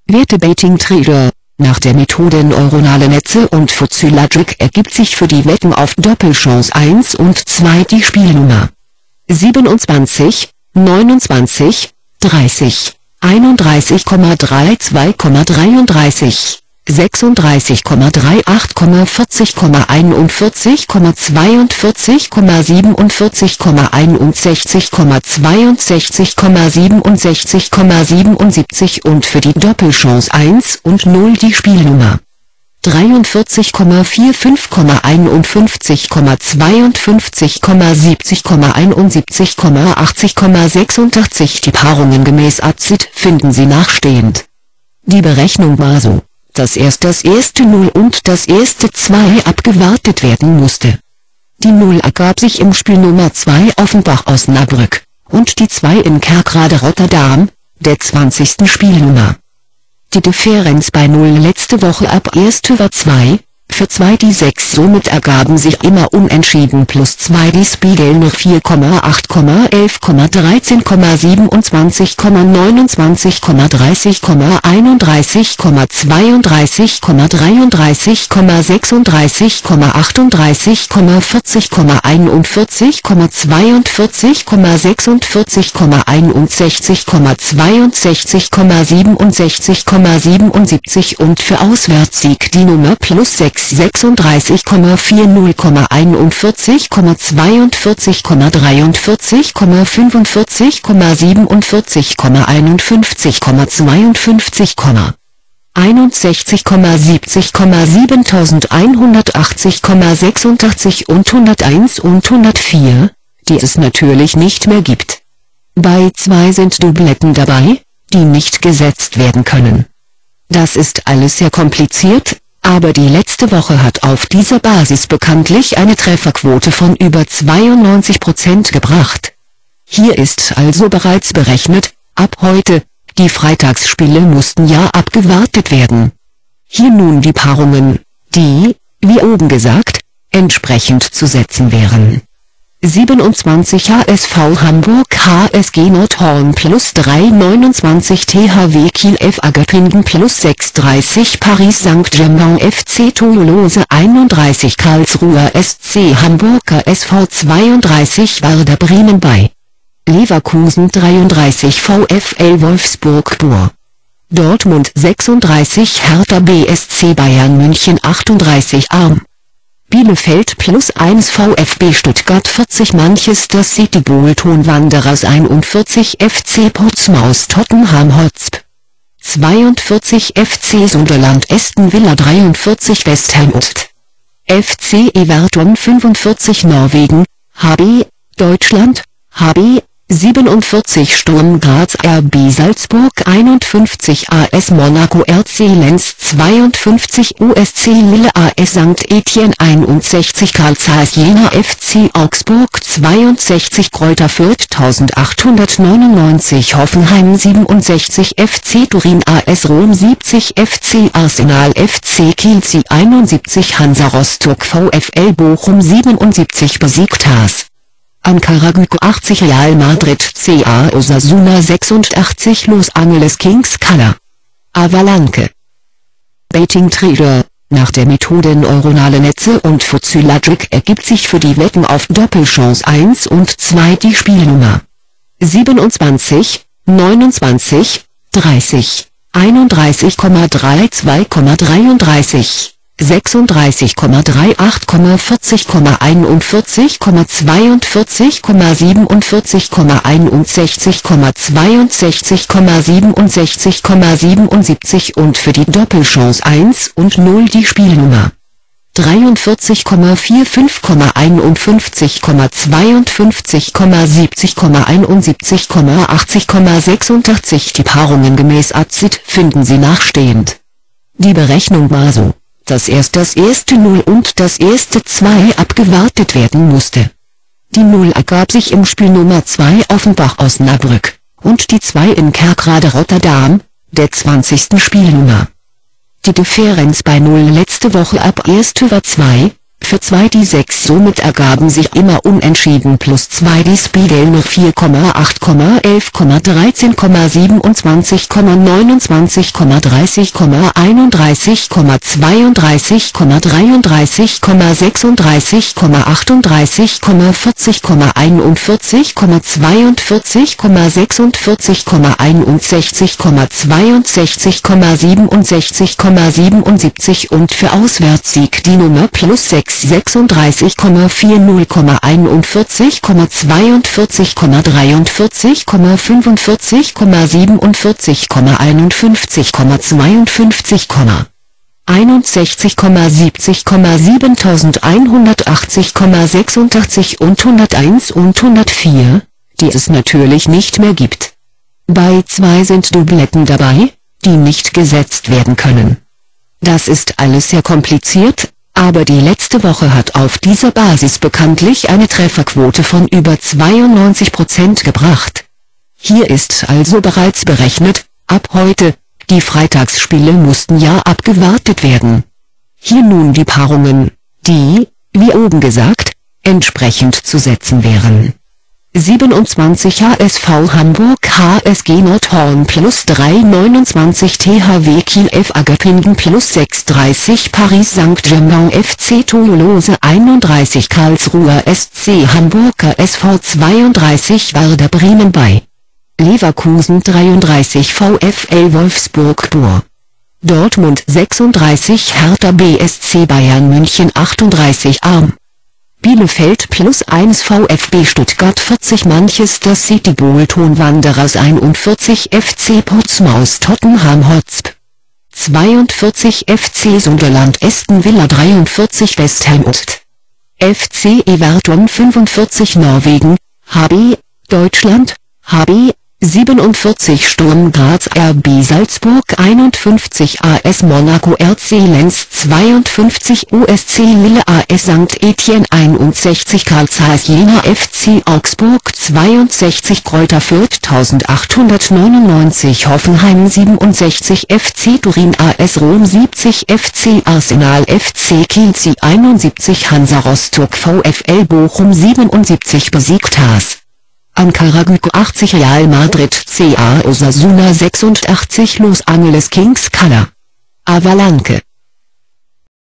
Werte Betting Trader, nach der Methode neuronale Netze und Fuzzy-Logic ergibt sich für die Wetten auf Doppelchance 1 und 2 die Spielnummer 27, 29, 30, 31,32,33, 36,38, 40,41, 42, 61,62, 67,77 und für die Doppelchance 1 und 0 die Spielnummer 43,54,51,52,70,71,80,86. Die Paarungen gemäß ACID finden Sie nachstehend. Die Berechnung war so, dass erst das erste 0 und das erste 2 abgewartet werden musste. Die 0 ergab sich im Spiel Nummer 2 Offenbach-Osnabrück und die 2 in Kerkrade-Rotterdam, der 20. Spielnummer. Die Differenz bei 0 letzte Woche ab erste war 2, für 2 die 6, somit ergaben sich immer unentschieden plus 2 die Spiegel nach 4,8, 11, 13, 27, 29, 30, 31, 32, 33, 36, 38, 40, 41, 42, 46, 61, 62, 67, 77 und für Auswärtssieg die Nummer plus 6, 36,40, 41, 42, 43, 45, 47, 51, 52, 61,70, 7180, 86 und 101 und 104, die es natürlich nicht mehr gibt. Bei 2 sind Doubletten dabei, die nicht gesetzt werden können. Das ist alles sehr kompliziert, aber die letzte Woche hat auf dieser Basis bekanntlich eine Trefferquote von über 92% gebracht. Hier ist also bereits berechnet, ab heute, die Freitagsspiele mussten ja abgewartet werden. Hier nun die Paarungen, die, wie oben gesagt, entsprechend zu setzen wären. 27 HSV Hamburg HSG Nordhorn plus 3, 29 THW Kiel FA Göppingen plus 6, 30 Paris Saint-Germain FC Toulouse 31 Karlsruher SC Hamburger SV 32 Werder Bremen bei Leverkusen 33 VfL Wolfsburg Bor Dortmund 36 Hertha BSC Bayern München 38 Arm Bielefeld plus 1 VfB Stuttgart 40 Manchester City Bolton Wanderers 41 FC Portsmouth Tottenham Hotspur 42 FC Sunderland Aston Villa 43 West Ham Ost FC Everton 45 Norwegen, HB, Deutschland, HB, 47 Sturm Graz RB Salzburg 51 AS Monaco RC Lens 52 USC Lille AS St. Etienne 61 Karl Zeiss Jena FC Augsburg 62 Greuther Fürth 1899 Hoffenheim 67 FC Turin AS Rom 70 FC Arsenal FC Kiel 71 Hansa Rostock VfL Bochum 77 besiegt Haas Ankara Gücü 80 Real Madrid CA Osasuna 86 Los Angeles Kings Color Avalanche Betting Trader, nach der Methode neuronale Netze und Fuzzy-Logic ergibt sich für die Wetten auf Doppelchance 1 und 2 die Spielnummer 27, 29, 30, 31,32,33 36,38, 40,41, 42, 61,62, 67,77 und für die Doppelchance 1 und 0 die Spielnummer 43,54,51,72,71,80,86. Die Paarungen gemäß ACID finden Sie nachstehend. Die Berechnung war so, dass erst das erste 0 und das erste 2 abgewartet werden musste. Die 0 ergab sich im Spiel Nummer 2 Offenbach-Osnabrück und die 2 in Kerkrade-Rotterdam, der 20. Spielnummer. Die Differenz bei 0 letzte Woche ab erste war 2, für 2 die 6. Somit ergaben sich immer Unentschieden plus 2 die Spiegel noch 4,8, 11, 13, 27, 29, 30, 31, 32, 33, 36, 38, 40, 41, 42, 46, 61, 62, 67, 77 und für Auswärtssieg die Nummer plus 6, 36,40, 41, 42, 43, 45, 47, 51, 52, 61, 70, 7180, 86 und 101 und 104, die es natürlich nicht mehr gibt. Bei 2 sind Dubletten dabei, die nicht gesetzt werden können. Das ist alles sehr kompliziert, aber die letzte Woche hat auf dieser Basis bekanntlich eine Trefferquote von über 92% gebracht. Hier ist also bereits berechnet, ab heute, die Freitagsspiele mussten ja abgewartet werden. Hier nun die Paarungen, die, wie oben gesagt, entsprechend zu setzen wären. 27 HSV Hamburg HSG Nordhorn plus 3 29 THW Kiel F Agapingen plus 6 30 Paris Saint-Germain FC Toulouse 31 Karlsruher SC Hamburger SV 32 Werder Bremen bei Leverkusen 33 VfL Wolfsburg Bor Dortmund 36 Hertha BSC Bayern München 38 Arm Bielefeld plus 1 VfB Stuttgart 40 Manchester City Bolton Wanderers 41 FC Portsmouth Tottenham Hotspur 42 FC Sunderland Aston Villa 43 West Ham Ost FC Everton 45 Norwegen HB Deutschland HB 47 Sturm Graz RB Salzburg 51 AS Monaco RC Lens 52 USC Lille AS St. Etienne 61 Karl Zeiss Jena FC Augsburg 62 Greuther Fürth 1899 Hoffenheim 67 FC Turin AS Rom 70 FC Arsenal FC Kiel 71 Hansa Rostock VfL Bochum 77 besiegt Haas Ankara Gücü 80 Real Madrid CA Osasuna 86 Los Angeles Kings Color Avalanche